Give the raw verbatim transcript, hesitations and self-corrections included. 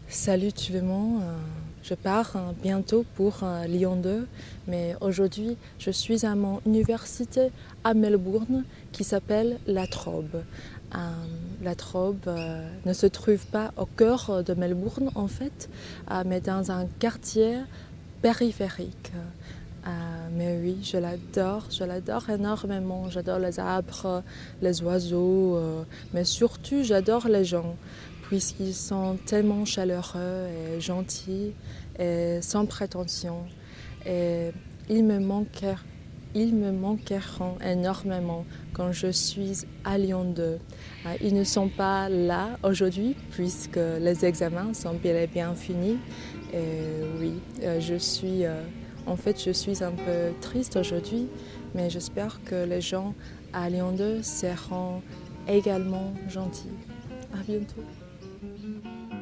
Salut tout le monde, euh, je pars euh, bientôt pour euh, Lyon deux, mais aujourd'hui je suis à mon université à Melbourne qui s'appelle La Trobe. Euh, La Trobe euh, ne se trouve pas au cœur de Melbourne en fait, euh, mais dans un quartier périphérique. Euh, mais oui, je l'adore, je l'adore énormément. J'adore les arbres, les oiseaux, euh, mais surtout j'adore les gens, puisqu'ils sont tellement chaleureux et gentils et sans prétention. Et ils me manquèrent, ils me manqueront énormément quand je suis à Lyon deux. Euh, Ils ne sont pas là aujourd'hui puisque les examens sont bel et bien finis. Et oui, euh, je suis, euh, en fait, je suis un peu triste aujourd'hui, mais j'espère que les gens à Lyon deux seront également gentils. À bientôt.